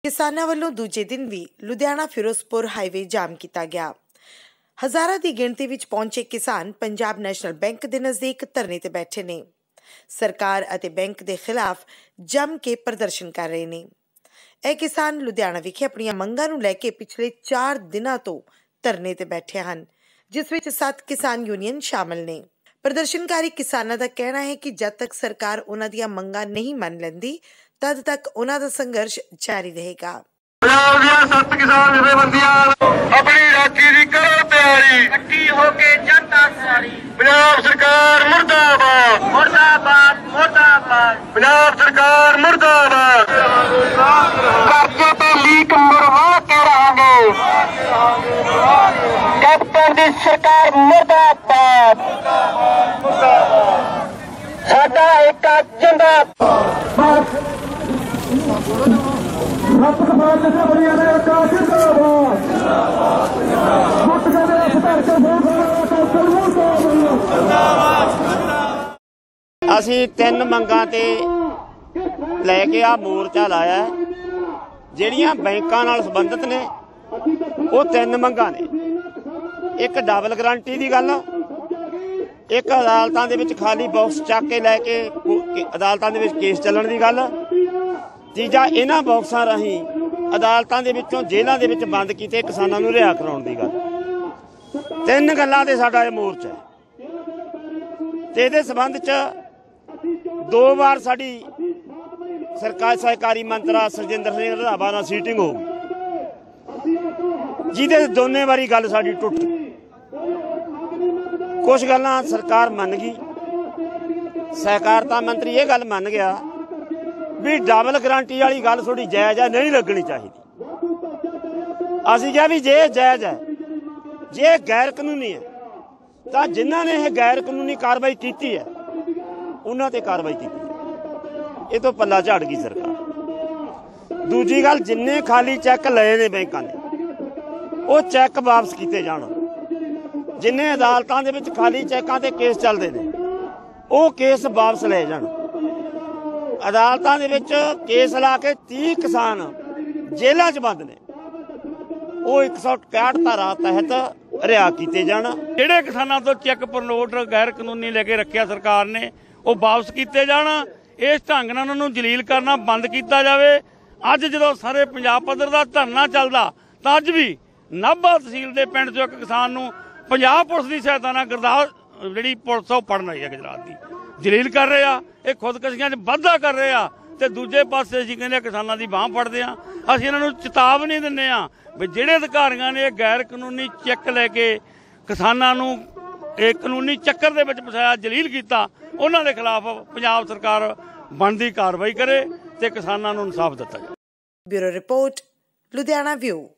किसानां ਵੱਲੋਂ ਦੂਜੇ ਦਿਨ ਵੀ ਲੁਧਿਆਣਾ ਫਿਰੋਜ਼ਪੁਰ ਹਾਈਵੇ ਜਾਮ ਕੀਤਾ ਗਿਆ। ਹਜ਼ਾਰਾਂ ਦੀ ਗਿਣਤੀ ਵਿੱਚ ਪਹੁੰਚੇ ਕਿਸਾਨ ਪੰਜਾਬ ਨੈਸ਼ਨਲ ਬੈਂਕ ਦੇ ਨਜ਼ਦੀਕ ਧਰਨੇ ਤੇ ਬੈਠੇ ਨੇ। ਸਰਕਾਰ ਅਤੇ ਬੈਂਕ ਦੇ ਖਿਲਾਫ ਜੰਮ ਕੇ ਪ੍ਰਦਰਸ਼ਨ ਕਰ ਰਹੇ ਨੇ। ਇਹ ਕਿਸਾਨ ਲੁਧਿਆਣਾ ਵਿਖੇ ਆਪਣੀਆਂ ਮੰਗਾਂ ਨੂੰ ਲੈ ਕੇ ਪਿਛਲੇ 4 ਦਿਨਾਂ ਤੋਂ ਧਰਨੇ ਤੇ ਬੈਠੇ ਹਨ, ਜਿਸ ਵਿੱਚ 7 ਕਿਸਾਨ ਯੂਨੀਅਨ ਸ਼ਾਮਲ ਨੇ। ਪ੍ਰਦਰਸ਼ਨਕਾਰੀ ਕਿਸਾਨਾਂ ਦਾ ਕਹਿਣਾ ਹੈ ਕਿ ਜਦ ਤੱਕ ਸਰਕਾਰ ਉਹਨਾਂ ਦੀਆਂ ਮੰਗਾਂ ਨਹੀਂ ਮੰਨ ਲੈਂਦੀ तद तक उन्हां दा संघर्ष जारी रहेगा। पंजाब दियां 7 किसान जथेबंदियां अपनी राखी दी करो तैयारी, इकट्ठी होके जनता सारी। पंजाब सरकार मुर्दाबाद मुर्दाबाद मुर्दाबाद, पंजाब सरकार मुर्दाबाद। कर्जे ते लीक मरवा के रहांगे, कैप्टन दी सरकार मुर्दाबाद मुर्दाबाद, साडा एक जिंदाबाद। ਅਸੀਂ 3 ਮੰਗਾਂ ਤੇ ਲੈ ਕੇ ਆ ਮੋਰਚਾ ਲਾਇਆ। ਜਿਹੜੀਆਂ ਬੈਂਕਾਂ ਨਾਲ ਸੰਬੰਧਿਤ ਨੇ ਉਹ 3 ਮੰਗਾਂ ਨੇ। ਇੱਕ ਡਬਲ ਗਰੰਟੀ ਦੀ ਗੱਲ, ਇੱਕ ਅਦਾਲਤਾਂ ਦੇ ਵਿੱਚ ਖਾਲੀ ਬਾਕਸ ਚੱਕ ਕੇ ਲੈ ਕੇ ਅਦਾਲਤਾਂ ਦੇ ਵਿੱਚ ਕੇਸ ਚੱਲਣ ਦੀ ਗੱਲ, ਤੀਜਾ ਇਹਨਾਂ ਬਾਕਸਾਂ ਰਾਹੀਂ ਅਦਾਲਤਾਂ ਦੇ ਵਿੱਚੋਂ ਜੇਲ੍ਹਾਂ ਦੇ ਵਿੱਚ ਬੰਦ ਕੀਤੇ ਕਿਸਾਨਾਂ ਨੂੰ ਰਿਹਾਅ ਕਰਾਉਣ ਦੀ ਗੱਲ। 3 ਗੱਲਾਂ ਤੇ ਸਾਡਾ ਇਹ ਮੋਰਚਾ ਹੈ ਤੇ ਇਹਦੇ ਸੰਬੰਧ 'ਚ 2 ਵਾਰ ਸਾਡੀ ਸਰਕਾਰ ਸਹਿਕਾਰੀ ਮੰਤਰੀ ਸਰਜਿੰਦਰ ਸਿੰਘ ਰੰਧਾਵਾ ਨਾਲ ਸੀਟਿੰਗ ਹੋ ਗਈ, ਜਿਹਦੇ ਦੋਨੇ ਵਾਰੀ ਗੱਲ ਸਾਡੀ ਟੁੱਟ। ਕੁਛ ਗੱਲਾਂ ਸਰਕਾਰ ਮੰਨ ਗਈ, ਸਹਿਕਾਰਤਾ ਮੰਤਰੀ ਇਹ ਗੱਲ ਮੰਨ ਗਿਆ ਵੀ ਡਬਲ ਗਰੰਟੀ ਵਾਲੀ ਗੱਲ ਥੋੜੀ ਜਾਇਜ਼ ਹੈ, ਨਹੀਂ ਲੱਗਣੀ ਚਾਹੀਦੀ। ਅਸੀਂ ਕਿਹਾ ਵੀ ਜੇ ਜਾਇਜ਼ ਹੈ, ਜੇ ਗੈਰ ਕਾਨੂੰਨੀ ਹੈ ਤਾਂ ਜਿਨ੍ਹਾਂ ਨੇ ਇਹ ਗੈਰ ਕਾਨੂੰਨੀ ਕਾਰਵਾਈ ਕੀਤੀ ਹੈ ਉਹਨਾਂ ਤੇ ਕਾਰਵਾਈ ਕੀਤੀ ਹੈ। ਇਹ ਤੋਂ ਪੱਲਾ ਝਾੜ ਗਈ ਸਰਕਾਰ। ਦੂਜੀ ਗੱਲ, ਜਿੰਨੇ ਖਾਲੀ ਚੈੱਕ ਲਏ ਨੇ ਬੈਂਕਾਂ ਨੇ ਉਹ ਚੈੱਕ ਵਾਪਸ ਕੀਤੇ ਜਾਣ। ਜਿੰਨੇ ਅਦਾਲਤਾਂ ਦੇ ਵਿੱਚ ਖਾਲੀ ਚੈੱਕਾਂ ਤੇ ਕੇਸ ਚੱਲਦੇ ਨੇ ਉਹ ਕੇਸ ਵਾਪਸ ਲਏ ਜਾਣ। ਅਦਾਲਤਾਂ ਦੇ ਵਿੱਚ ਕੇਸ ਲਾ ਕੇ 30 ਕਿਸਾਨ ਜੇਲ੍ਹਾਂ 'ਚ ਬੰਦ ਨੇ, ਉਹ 161 ਧਾਰਾ ਤਹਿਤ ਰਿਹਾਅ ਕੀਤੇ ਜਾਣ। ਜਿਹੜੇ ਕਿਸਾਨਾਂ ਤੋਂ ਚੈੱਕ ਪ੍ਰਨੋਟ ਗੈਰ ਕਾਨੂੰਨੀ ਲੈ ਕੇ ਰੱਖਿਆ ਸਰਕਾਰ ਨੇ ਉਹ ਵਾਪਸ ਕੀਤੇ ਜਾਣ। ਇਸ ਢੰਗ ਨਾਲ ਉਹਨਾਂ ਨੂੰ ਜਲੀਲ ਕਰਨਾ ਬੰਦ ਕੀਤਾ ਜਾਵੇ। ਅੱਜ ਜਦੋਂ ਸਾਰੇ ਪੰਜਾਬ ਪੱਧਰ ਦਾ ਧਰਨਾ ਚੱਲਦਾ ਤਾਂ ਅੱਜ ਵੀ ਨਾਭਾ ਤਹਿਸੀਲ ਦੇ ਪਿੰਡ 'ਚੋਂ ਇੱਕ ਕਿਸਾਨ ਨੂੰ ਪੰਜਾਬ ਪੁਲਿਸ ਦੀ ਸਹਾਇਤਾ ਨਾਲ ਜਿਹੜੀ ਪੁਲਿਸ ਉਹ ਫੜਨ ਆਈ ਹੈ ਗੁਜਰਾਤ ਦੀ, ਜਲੀਲ ਕਰ ਰਹੇ ਆ। ਇਹ ਖੁਦਕਸ਼ੀਆਂ 'ਚ ਵਾਧਾ ਕਰ ਰਹੇ ਆ ਤੇ ਦੂਜੇ ਪਾਸੇ ਅਸੀਂ ਕਹਿੰਦੇ ਕਿਸਾਨਾਂ ਦੀ ਬਾਂਹ ਫੜਦੇ ਆ। ਅਸੀਂ ਇਹਨਾਂ ਨੂੰ ਚੇਤਾਵਨੀ ਦਿੰਦੇ ਆ ਵੀ ਜਿਹੜੇ ਅਧਿਕਾਰੀਆਂ ਨੇ ਇਹ ਗੈਰ ਕਾਨੂੰਨੀ ਚੈੱਕ ਲੈ ਕੇ ਕਿਸਾਨਾਂ ਨੂੰ ਇਹ ਕਾਨੂੰਨੀ ਚੱਕਰ ਦੇ ਵਿੱਚ ਫਸਾਇਆ, ਜਲੀਲ ਕੀਤਾ, ਉਹਨਾਂ ਦੇ ਖਿਲਾਫ ਪੰਜਾਬ ਸਰਕਾਰ ਬਣਦੀ ਕਾਰਵਾਈ ਕਰੇ ਤੇ ਕਿਸਾਨਾਂ ਨੂੰ ਇਨਸਾਫ ਦਿੱਤਾ ਜਾਵੇ। Bureau report, Ludhiana view.